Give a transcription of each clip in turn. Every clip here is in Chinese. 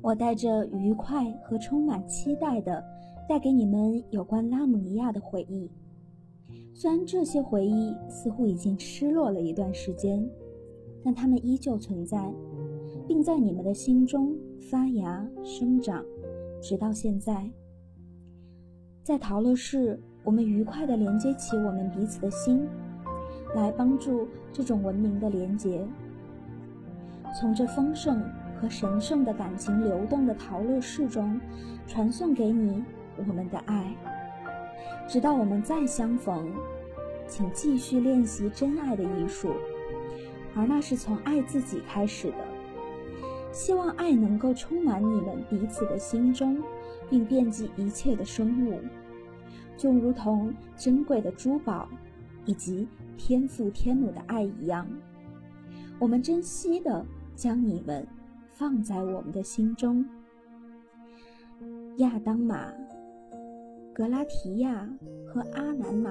我带着愉快和充满期待的带给你们有关拉姆尼亚的回忆。虽然这些回忆似乎已经失落了一段时间，但它们依旧存在，并在你们的心中发芽生长，直到现在。在陶乐市，我们愉快地连接起我们彼此的心，来帮助这种文明的连结。从这丰盛和神圣的感情流动的陶乐市中，传送给你我们的爱，直到我们再相逢。请继续练习真爱的艺术，而那是从爱自己开始的。希望爱能够充满你们彼此的心中，并遍及一切的生物，就如同珍贵的珠宝以及天父天母的爱一样。我们珍惜地将你们放在我们的心中。亚当马、格拉提亚和阿南马。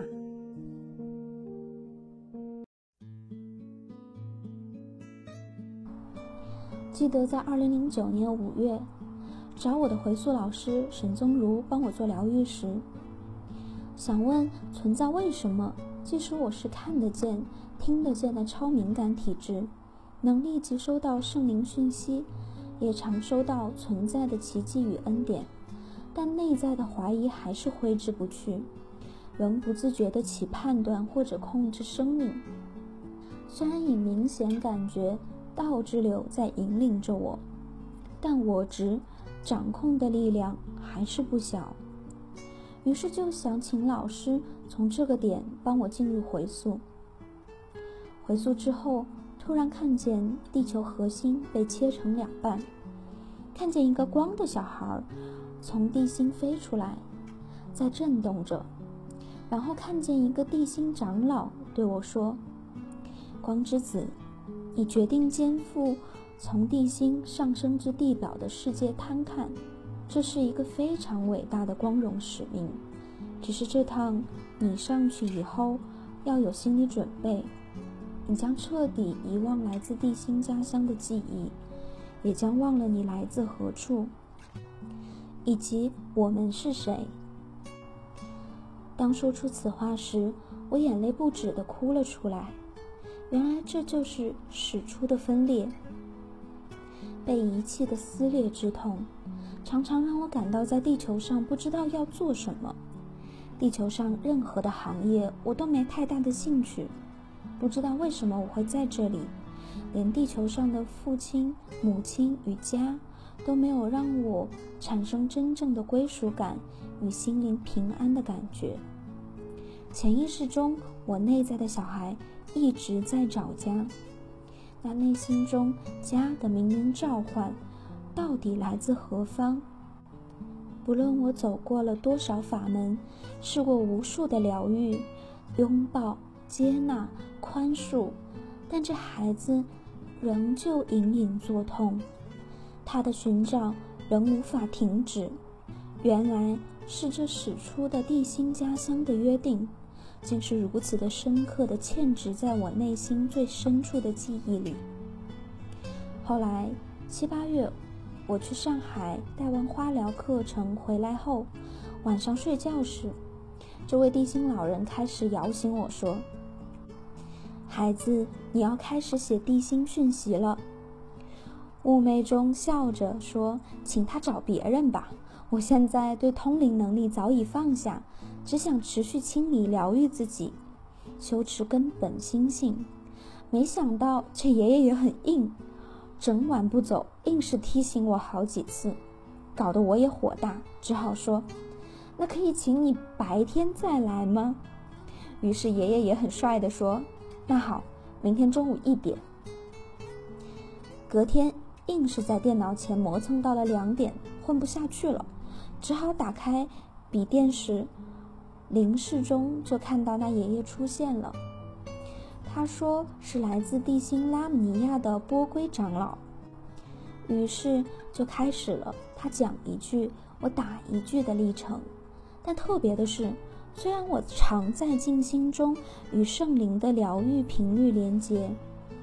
记得在2009年5月，找我的回溯老师沈宗儒帮我做疗愈时，想问存在为什么，即使我是看得见、听得见的超敏感体质，能立即收到圣灵讯息，也常收到存在的奇迹与恩典，但内在的怀疑还是挥之不去，仍不自觉地起判断或者控制生命。虽然已明显感觉道之流在引领着我，但我执掌控的力量还是不小。于是就想请老师从这个点帮我进入回溯。回溯之后，突然看见地球核心被切成2半，看见一个光的小孩从地心飞出来，在震动着，然后看见一个地心长老对我说：光之子，你决定肩负从地心上升至地表的世界探看，这是一个非常伟大的光荣使命。只是这趟你上去以后要有心理准备，你将彻底遗忘来自地心家乡的记忆，也将忘了你来自何处，以及我们是谁。当说出此话时，我眼泪不止地哭了出来。原来这就是始初的分裂，被遗弃的撕裂之痛，常常让我感到在地球上不知道要做什么。地球上任何的行业我都没太大的兴趣，不知道为什么我会在这里，连地球上的父亲、母亲与家都没有让我产生真正的归属感与心灵平安的感觉。潜意识中，我内在的小孩一直在找家，那内心中家的冥冥召唤到底来自何方？不论我走过了多少法门，试过无数的疗愈、拥抱、接纳、宽恕，但这孩子仍旧隐隐作痛，他的寻找仍无法停止。原来是这始出的地心家乡的约定，竟是如此的深刻地嵌植在我内心最深处的记忆里。后来7、8月，我去上海带完花疗课程回来后，晚上睡觉时，这位地心老人开始摇醒我说：孩子，你要开始写地心讯息了。寤寐中笑着说：请他找别人吧，我现在对通灵能力早已放下，只想持续清理疗愈自己，修持根本心性。没想到这爷爷也很硬，整晚不走，硬是提醒我好几次，搞得我也火大，只好说：那可以请你白天再来吗？于是爷爷也很帅地说：那好，明天中午1点。隔天硬是在电脑前磨蹭到了2点，混不下去了，只好打开笔电时，灵视中就看到那爷爷出现了。他说是来自地心拉姆尼亚的波龟长老，于是就开始了他讲一句我打一句的历程。但特别的是，虽然我常在静心中与圣灵的疗愈频率连接，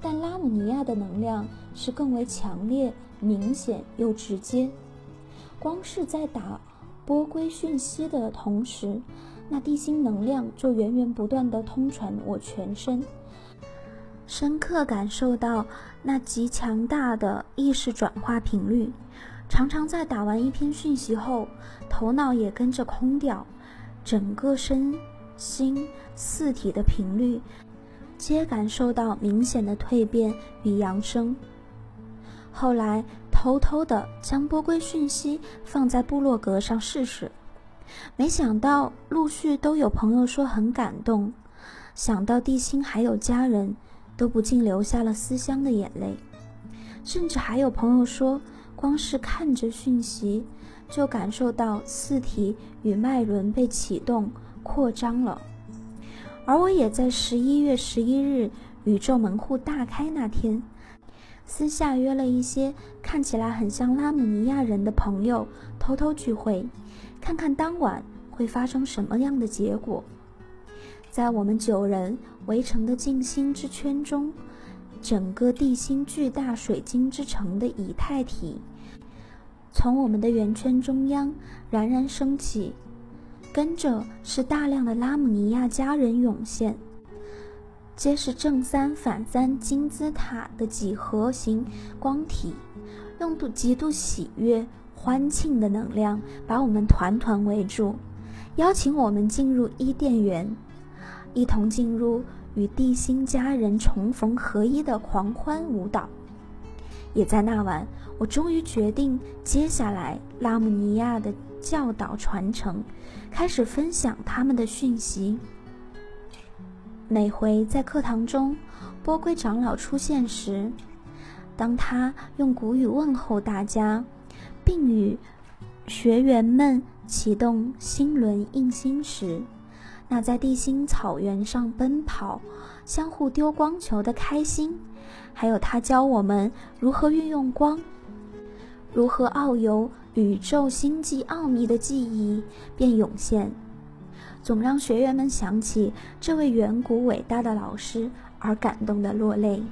但拉姆尼亚的能量是更为强烈、明显又直接。光是在打波龟讯息的同时，那地心能量就源源不断地通传我全身，深刻感受到那极强大的意识转化频率。常常在打完一篇讯息后，头脑也跟着空掉，整个身心四体的频率皆感受到明显的蜕变与扬升。后来偷偷地将波龟讯息放在部落格上试试，没想到陆续都有朋友说很感动，想到地心还有家人，都不禁流下了思乡的眼泪。甚至还有朋友说，光是看着讯息就感受到四体与脉轮被启动扩张了。而我也在11月11日宇宙门户大开那天，私下约了一些看起来很像拉姆尼亚人的朋友偷偷聚会，看看当晚会发生什么样的结果。在我们9人围成的静心之圈中，整个地心巨大水晶之城的以太体从我们的圆圈中央冉冉升起，跟着是大量的拉姆尼亚家人涌现，皆是正三反三金字塔的几何形光体，用极度喜悦欢庆的能量把我们团团围住，邀请我们进入伊甸园，一同进入与地心家人重逢合一的狂欢舞蹈。也在那晚，我终于决定接下来拉姆尼亚的教导传承，开始分享他们的讯息。每回在课堂中波龟长老出现时，当他用古语问候大家，并与学员们启动心轮印心时，那在地心草原上奔跑相互丢光球的开心，还有他教我们如何运用光，如何遨游宇宙星际奥秘的记忆便涌现，总让学员们想起这位远古伟大的老师而感动的落泪。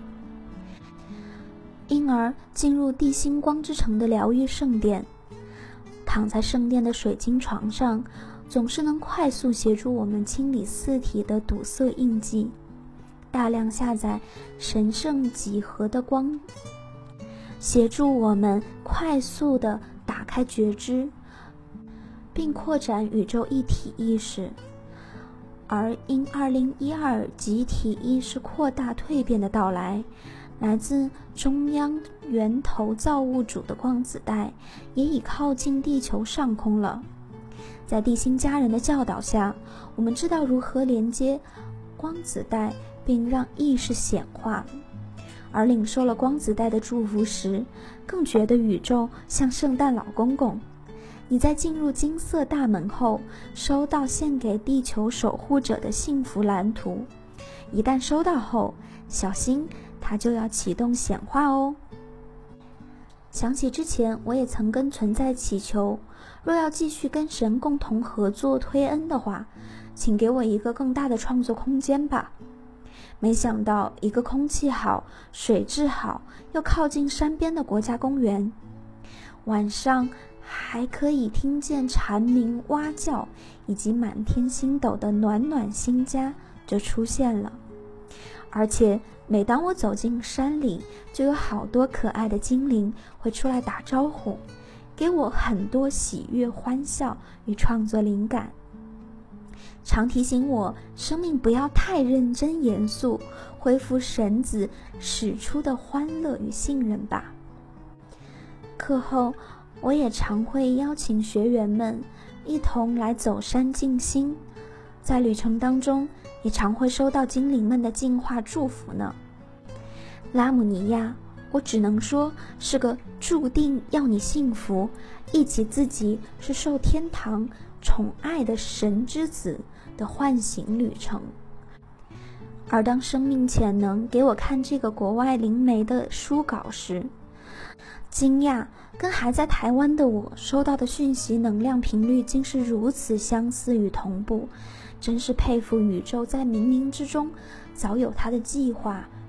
因而进入地心光之城的疗愈圣殿，躺在圣殿的水晶床上，总是能快速协助我们清理四体的堵塞印记，大量下载神圣几何的光，协助我们快速地打开觉知，并扩展宇宙一体意识。而因2012集体意识扩大蜕变的到来，来自中央源头造物主的光子带也已靠近地球上空了。在地心家人的教导下，我们知道如何连接光子带并让意识显化，而领受了光子带的祝福时，更觉得宇宙像圣诞老公公。你在进入金色大门后，收到献给地球守护者的幸福蓝图，一旦收到后，小心它就要启动显化哦。想起之前我也曾跟存在祈求，若要继续跟神共同合作推恩的话，请给我一个更大的创作空间吧。没想到一个空气好、水质好又靠近山边的国家公园，晚上还可以听见蝉鸣蛙叫，以及满天星斗的暖暖新家就出现了。而且每当我走进山里，就有好多可爱的精灵会出来打招呼，给我很多喜悦、欢笑与创作灵感，常提醒我生命不要太认真严肃，恢复神子使出的欢乐与信任吧。课后我也常会邀请学员们一同来走山静心，在旅程当中也常会收到精灵们的净化祝福呢。拉姆尼亚，我只能说是个注定要你幸福，忆起自己是受天堂宠爱的神之子的唤醒旅程。而当生命潜能给我看这个国外灵媒的书稿时，惊讶跟还在台湾的我收到的讯息能量频率竟是如此相似与同步，真是佩服宇宙在冥冥之中早有它的计划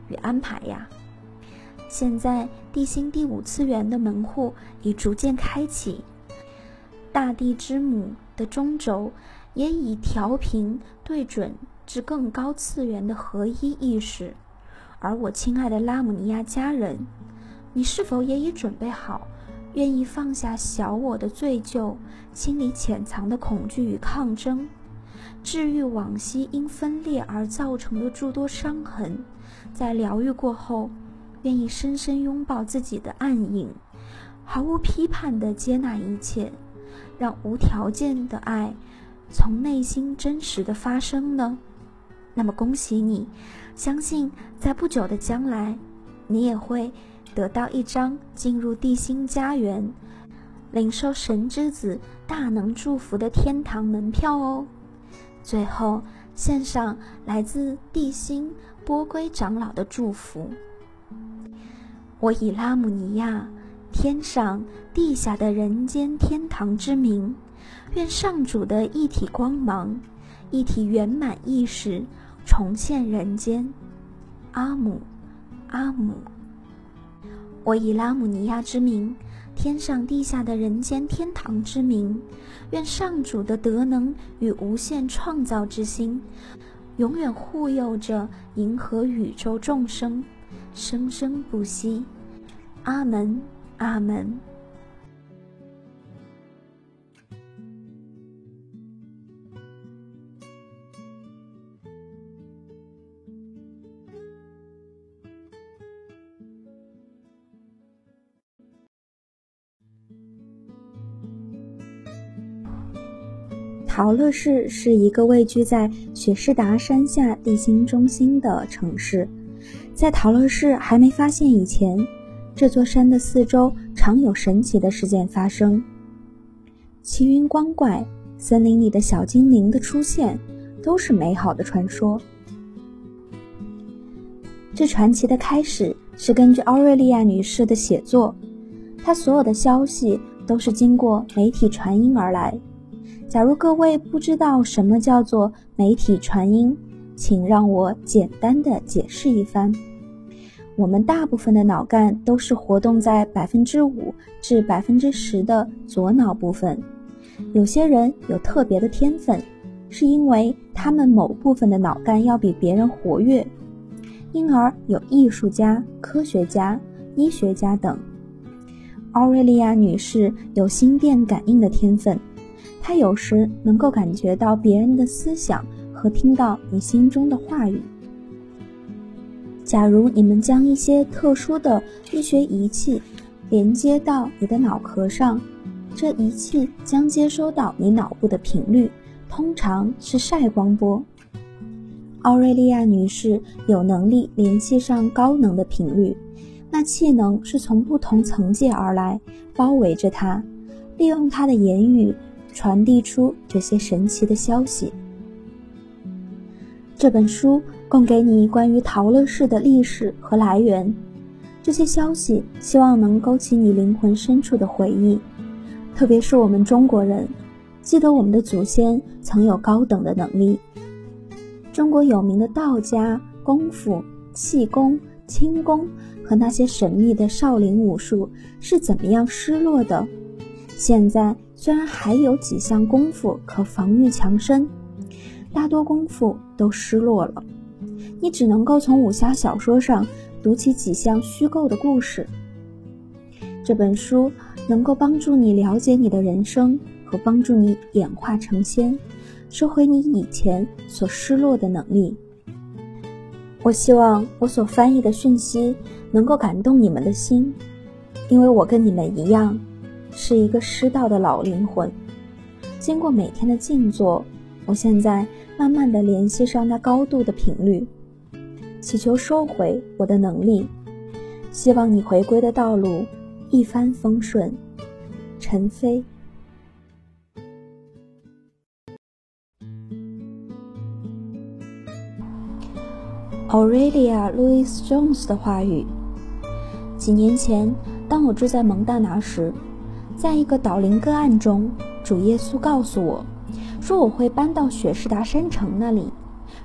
与安排呀。现在地心第5次元的门户已逐渐开启，大地之母的中轴也已调频对准至更高次元的合一意识。而我亲爱的拉姆尼亚家人，你是否也已准备好，愿意放下小我的罪疚，清理潜藏的恐惧与抗争，治愈往昔因分裂而造成的诸多伤痕，在疗愈过后，愿意深深拥抱自己的暗影，毫无批判地接纳一切，让无条件的爱从内心真实的发生呢？那么恭喜你，相信在不久的将来，你也会得到一张进入地心家园，领受神之子大能祝福的天堂门票哦。最后献上来自地心波龟长老的祝福。我以拉姆尼亚天上地下的人间天堂之名，愿上主的一体光芒，一体圆满意识重现人间。阿姆，阿姆。我以拉姆尼亚之名，天上地下的人间天堂之名，愿上主的德能与无限创造之心，永远护佑着银河宇宙众生，生生不息。阿门，阿门。陶乐市是一个位居在雪士达山下地心中心的城市。在陶乐市还没发现以前，这座山的四周常有神奇的事件发生。奇云光怪、森林里的小精灵的出现，都是美好的传说。这传奇的开始是根据奥瑞利亚女士的写作，她所有的消息都是经过媒体传音而来。假如各位不知道什么叫做媒体传音，请让我简单的解释一番。我们大部分的脑干都是活动在 5% 至 10% 的左脑部分。有些人有特别的天分，是因为他们某部分的脑干要比别人活跃，因而有艺术家、科学家、医学家等。奥瑞利亚女士有心电感应的天分，她有时能够感觉到别人的思想和听到你心中的话语。假如你们将一些特殊的医学仪器连接到你的脑壳上，这仪器将接收到你脑部的频率，通常是晒光波。奥瑞利亚女士有能力联系上高能的频率，那气能是从不同层界而来，包围着她，利用她的言语传递出这些神奇的消息。这本书供给你关于陶乐市的历史和来源，这些消息希望能勾起你灵魂深处的回忆，特别是我们中国人，记得我们的祖先曾有高等的能力。中国有名的道家、功夫、气功、轻功和那些神秘的少林武术是怎么样失落的？现在虽然还有几项功夫可防御强身，大多功夫都失落了，你只能够从武侠小说上读起几项虚构的故事。这本书能够帮助你了解你的人生，和帮助你演化成仙，收回你以前所失落的能力。我希望我所翻译的讯息能够感动你们的心，因为我跟你们一样，是一个失道的老灵魂。经过每天的静坐，我现在慢慢地联系上那高度的频率，祈求收回我的能力。希望你回归的道路一帆风顺。陈飞。Aurelia Louise Jones 的话语。几年前，当我住在蒙大拿时，在一个导灵个案中，主耶稣告诉我，说我会搬到雪士达山城那里，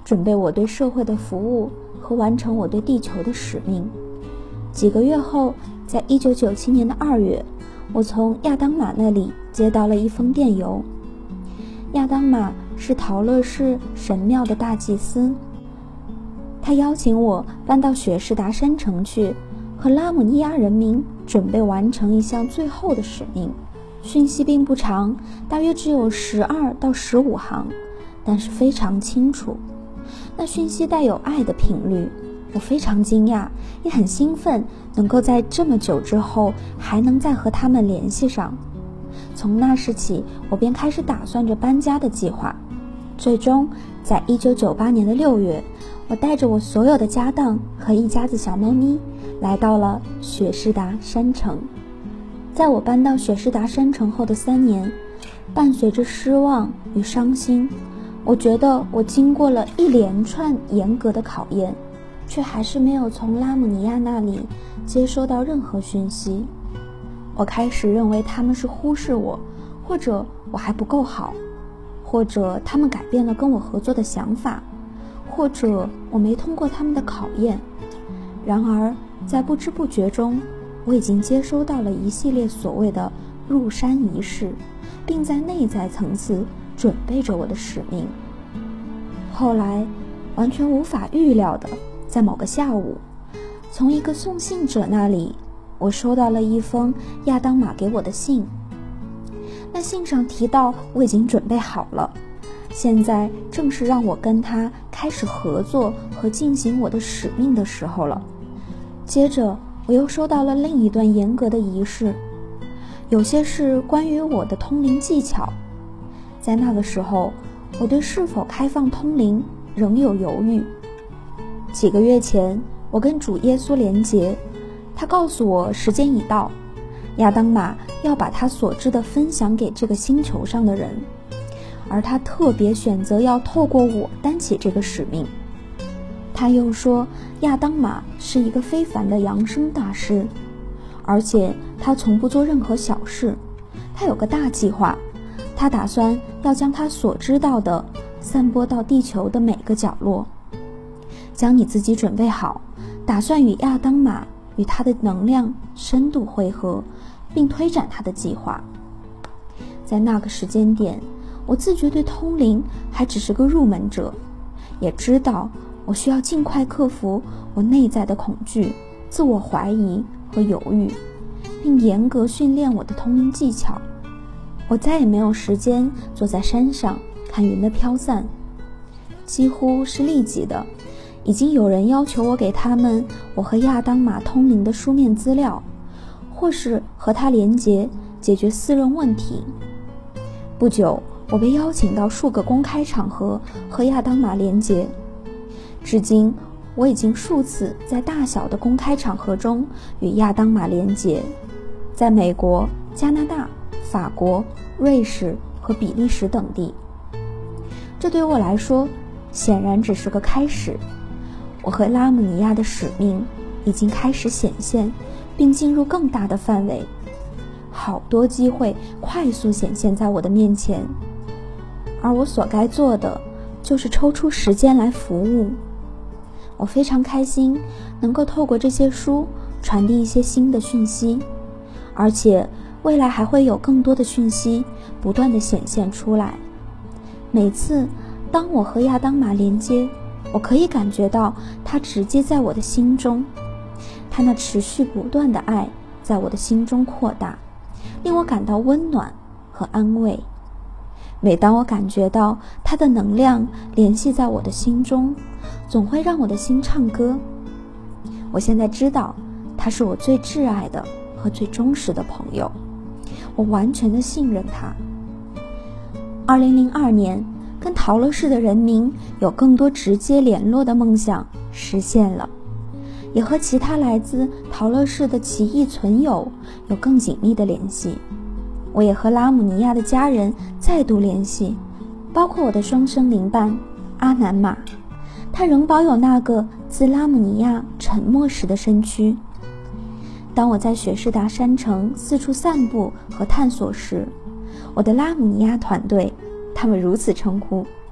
准备我对社会的服务和完成我对地球的使命。几个月后，在1997年的2月，我从亚当玛那里接到了一封电邮。亚当玛是陶乐士神庙的大祭司，他邀请我搬到雪士达山城去，和拉姆尼亚人民准备完成一项最后的使命。讯息并不长，大约只有12到15行，但是非常清楚。那讯息带有爱的频率，我非常惊讶，也很兴奋，能够在这么久之后还能再和他们联系上。从那时起，我便开始打算着搬家的计划。最终，在1998年的6月，我带着我所有的家当和一家子小猫咪，来到了雪士达山城。在我搬到雪士达山城后的3年，伴随着失望与伤心，我觉得我经过了一连串严格的考验，却还是没有从拉姆尼亚那里接收到任何讯息。我开始认为他们是忽视我，或者我还不够好，或者他们改变了跟我合作的想法，或者我没通过他们的考验。然而在不知不觉中，我已经接收到了一系列所谓的入山仪式，并在内在层次准备着我的使命。后来完全无法预料的，在某个下午，从一个送信者那里，我收到了一封亚当玛给我的信。那信上提到我已经准备好了，现在正是让我跟他开始合作和进行我的使命的时候了。接着我又收到了另一段严格的仪式，有些是关于我的通灵技巧。在那个时候，我对是否开放通灵仍有犹豫。几个月前，我跟主耶稣连结，他告诉我时间已到，亚当玛要把他所知的分享给这个星球上的人，而他特别选择要透过我担起这个使命。他又说，亚当玛是一个非凡的扬声大师，而且他从不做任何小事，他有个大计划，他打算要将他所知道的散播到地球的每个角落。将你自己准备好，打算与亚当玛与他的能量深度汇合，并推展他的计划。在那个时间点，我自觉对通灵还只是个入门者，也知道我需要尽快克服我内在的恐惧、自我怀疑和犹豫，并严格训练我的通灵技巧。我再也没有时间坐在山上看云的飘散，几乎是立即的，已经有人要求我给他们我和亚当玛通灵的书面资料，或是和他连结解决私人问题。不久，我被邀请到数个公开场合和亚当玛连结。至今，我已经数次在大小的公开场合中与亚当玛连结，在美国、加拿大、法国、瑞士和比利时等地。这对我来说显然只是个开始，我和拉姆尼亚的使命已经开始显现，并进入更大的范围。好多机会快速显现在我的面前，而我所该做的就是抽出时间来服务。我非常开心能够透过这些书传递一些新的讯息，而且未来还会有更多的讯息不断地显现出来。每次当我和亚当玛连接，我可以感觉到他直接在我的心中，他那持续不断的爱在我的心中扩大，令我感到温暖和安慰。每当我感觉到他的能量联系在我的心中，总会让我的心唱歌。我现在知道他是我最挚爱的和最忠实的朋友，我完全的信任他。2002年，跟陶乐市的人民有更多直接联络的梦想实现了，也和其他来自陶乐市的奇异存友有更紧密的联系。我也和拉姆尼亚的家人再度联系，包括我的双生灵伴阿南玛，他仍保有那个自拉姆尼亚沉默时的身躯。当我在雪士达山城四处散步和探索时，我的拉姆尼亚团队，他们如此称呼，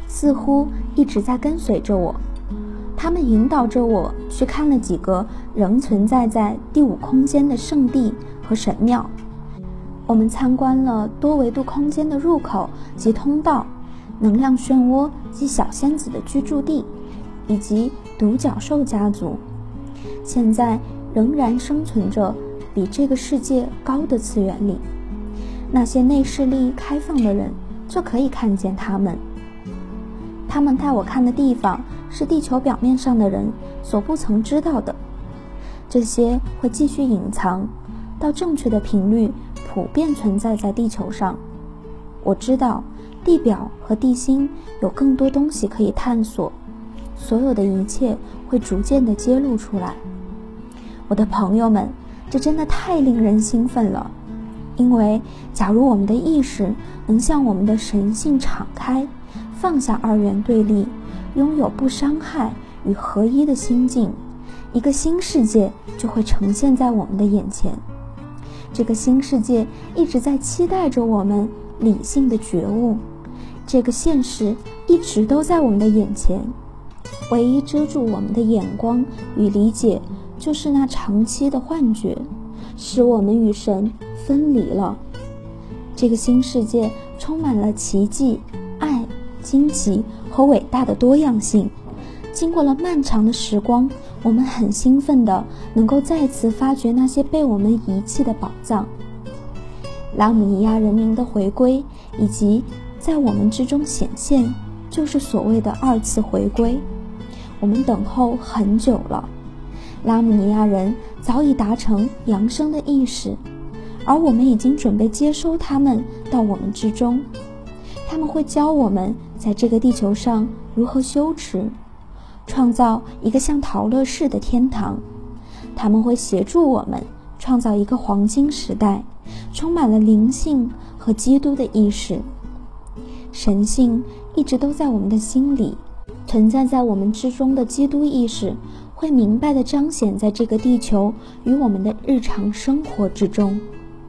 似乎一直在跟随着我。他们引导着我去看了几个仍存在第5空间的圣地和神庙。我们参观了多维度空间的入口及通道、能量漩涡及小仙子的居住地，以及独角兽家族。现在仍然生存着比这个世界高的次元里，那些内视力开放的人就可以看见他们。他们带我看的地方是地球表面上的人所不曾知道的，这些会继续隐藏到正确的频率普遍存在在地球上。我知道地表和地心有更多东西可以探索，所有的一切会逐渐地揭露出来。我的朋友们，这真的太令人兴奋了，因为假如我们的意识能向我们的神性敞开，放下二元对立，拥有不伤害与合一的心境，一个新世界就会呈现在我们的眼前。这个新世界一直在期待着我们理性的觉悟，这个现实一直都在我们的眼前，唯一遮住我们的眼光与理解，就是那长期的幻觉，使我们与神分离了。这个新世界充满了奇迹、爱、惊奇和伟大的多样性。经过了漫长的时光，我们很兴奋地能够再次发掘那些被我们遗弃的宝藏。拉姆尼亚人民的回归以及在我们之中显现，就是所谓的2次回归。我们等候很久了，拉姆尼亚人早已达成扬升的意识，而我们已经准备接收他们到我们之中。他们会教我们在这个地球上如何修持，创造一个像陶乐士的天堂。他们会协助我们创造一个黄金时代，充满了灵性和基督的意识。神性一直都在我们的心里，存在在我们之中的基督意识会明白地彰显在这个地球与我们的日常生活之中。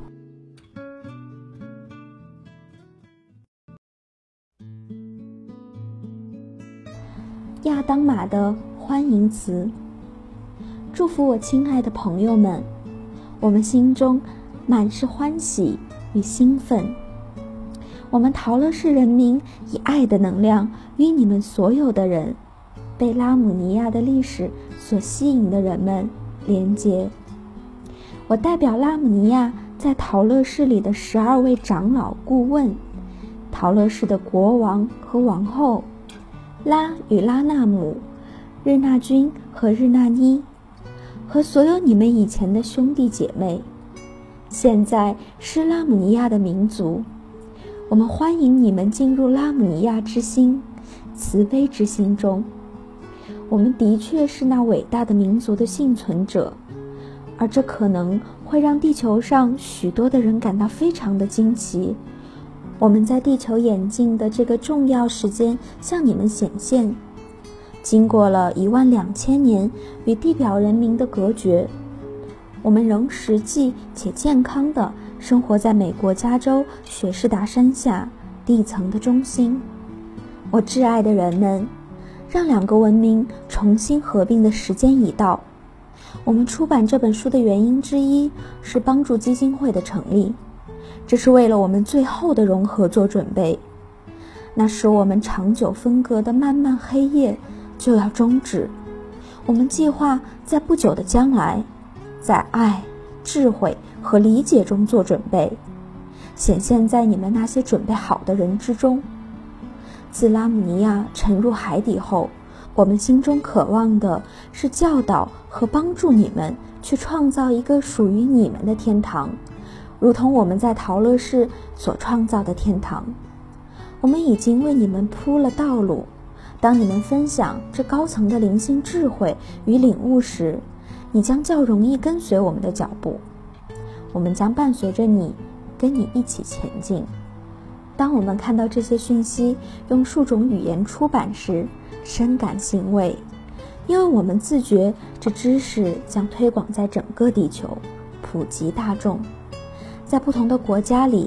亚当玛的欢迎词。祝福我亲爱的朋友们，我们心中满是欢喜与兴奋。我们陶乐士人民以爱的能量与你们所有的人，被拉姆尼亚的历史所吸引的人们连结。我代表拉姆尼亚在陶乐士里的12位长老顾问，陶乐士的国王和王后拉与拉纳姆、日纳君和日纳妮，和所有你们以前的兄弟姐妹，现在是拉姆尼亚的民族。我们欢迎你们进入拉姆尼亚之心，慈悲之心中。我们的确是那伟大的民族的幸存者，而这可能会让地球上许多的人感到非常的惊奇。我们在地球演进的这个重要时间向你们显现，经过了12000年与地表人民的隔绝，我们仍实际且健康地生活在美国加州雪士达山下地层的中心。我挚爱的人们，让2个文明重新合并的时间已到。我们出版这本书的原因之一是帮助基金会的成立，这是为了我们最后的融合做准备。那使我们长久分隔的漫漫黑夜就要终止。我们计划在不久的将来，在爱、智慧和理解中做准备，显现在你们那些准备好的人之中。自拉姆尼亚沉入海底后，我们心中渴望的是教导和帮助你们去创造一个属于你们的天堂，如同我们在陶乐士所创造的天堂。我们已经为你们铺了道路，当你们分享这高层的灵性智慧与领悟时，你将较容易跟随我们的脚步。我们将伴随着你，跟你一起前进。当我们看到这些讯息用数种语言出版时，深感欣慰，因为我们自觉这知识将推广在整个地球，普及大众。在不同的国家里，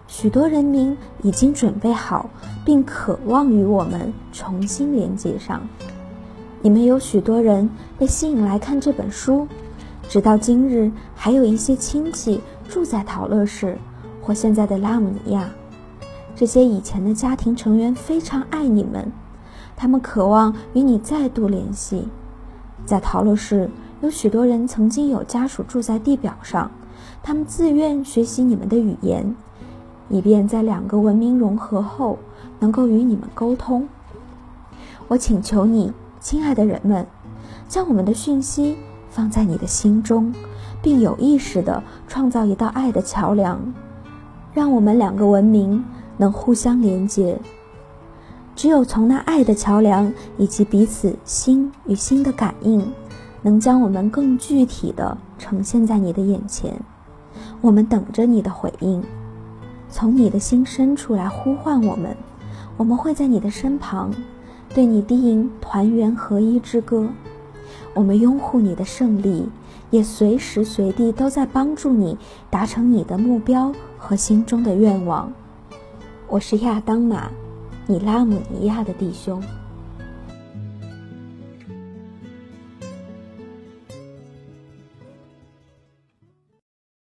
许多人民已经准备好，并渴望与我们重新连接上。你们有许多人被吸引来看这本书，直到今日，还有一些亲戚住在陶乐市或现在的拉姆尼亚。这些以前的家庭成员非常爱你们，他们渴望与你再度联系。在陶乐市，有许多人曾经有家属住在地表上，他们自愿学习你们的语言，以便在两个文明融合后能够与你们沟通。我请求你，亲爱的人们，将我们的讯息放在你的心中，并有意识地创造一道爱的桥梁，让我们两个文明能互相连接。只有从那爱的桥梁以及彼此心与心的感应，能将我们更具体地呈现在你的眼前。我们等着你的回应，从你的心深处来呼唤我们。我们会在你的身旁，对你低吟团圆合一之歌。我们拥护你的胜利，也随时随地都在帮助你达成你的目标和心中的愿望。我是亚当玛，你拉姆尼亚的弟兄。